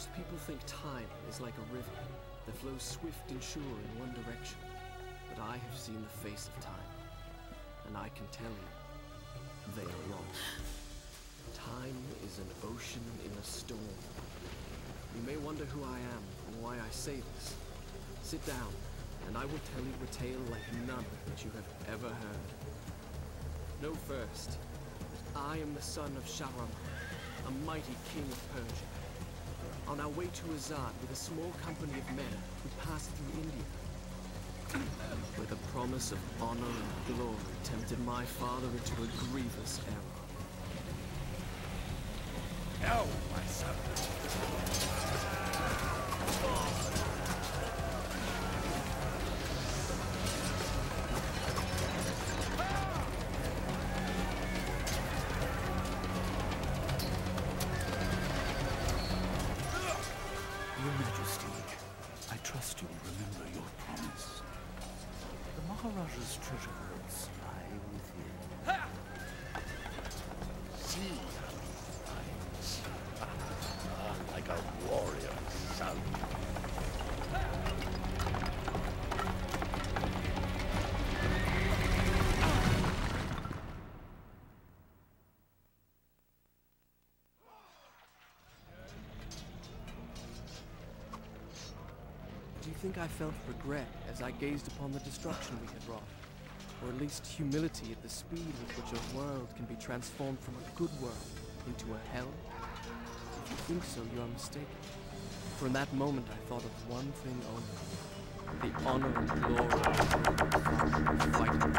Most people think time is like a river that flows swift and sure in one direction. But I have seen the face of time, and I can tell you, they are wrong. Time is an ocean in a storm. You may wonder who I am and why I say this. Sit down, and I will tell you a tale like none that you have ever heard. Know first, that I am the son of Shahraman, a mighty king of Persia. On our way to Azad with a small company of men, we passed through India, where the promise of honor and glory tempted my father into a grievous error. No, my son. Your Majesty, I trust you will remember your promise. The Maharaja's treasure vaults lie within. See how he fights. Like a warrior, son. Do you think I felt regret as I gazed upon the destruction we had wrought? Or at least humility at the speed with which a world can be transformed from a good world into a hell? If you think so, you are mistaken. For in that moment I thought of one thing only. The honor and glory of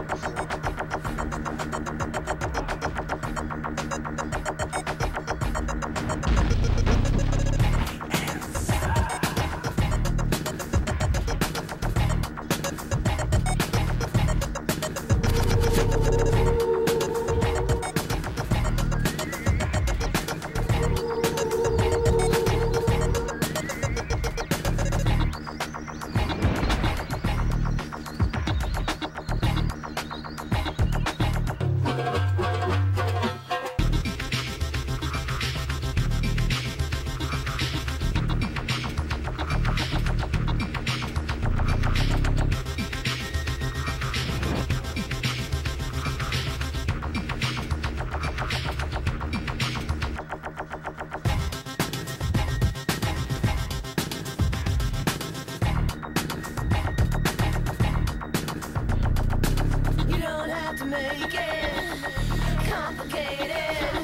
Make it complicated.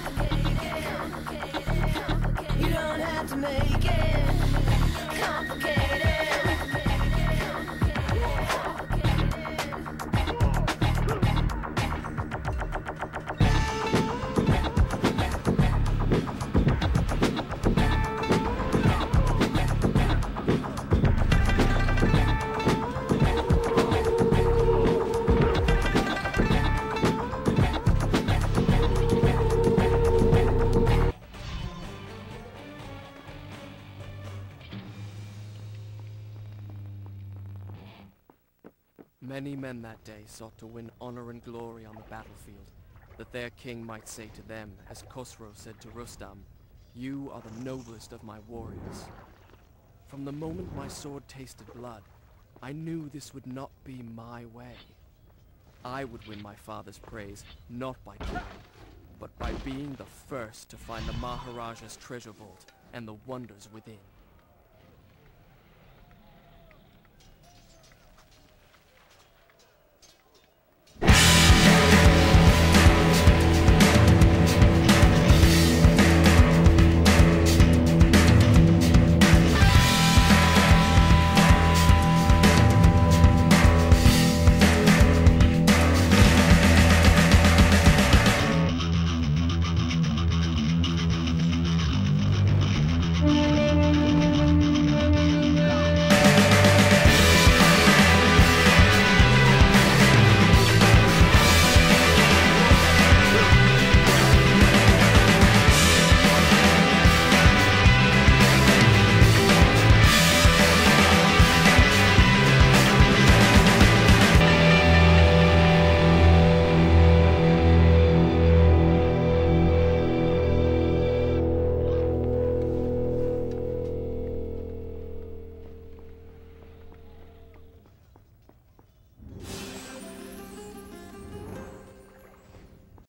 You don't have to make it complicated. Many men that day sought to win honor and glory on the battlefield, that their king might say to them, as Khosrow said to Rustam, "You are the noblest of my warriors." From the moment my sword tasted blood, I knew this would not be my way. I would win my father's praise, not by glory, but by being the first to find the Maharaja's treasure vault and the wonders within.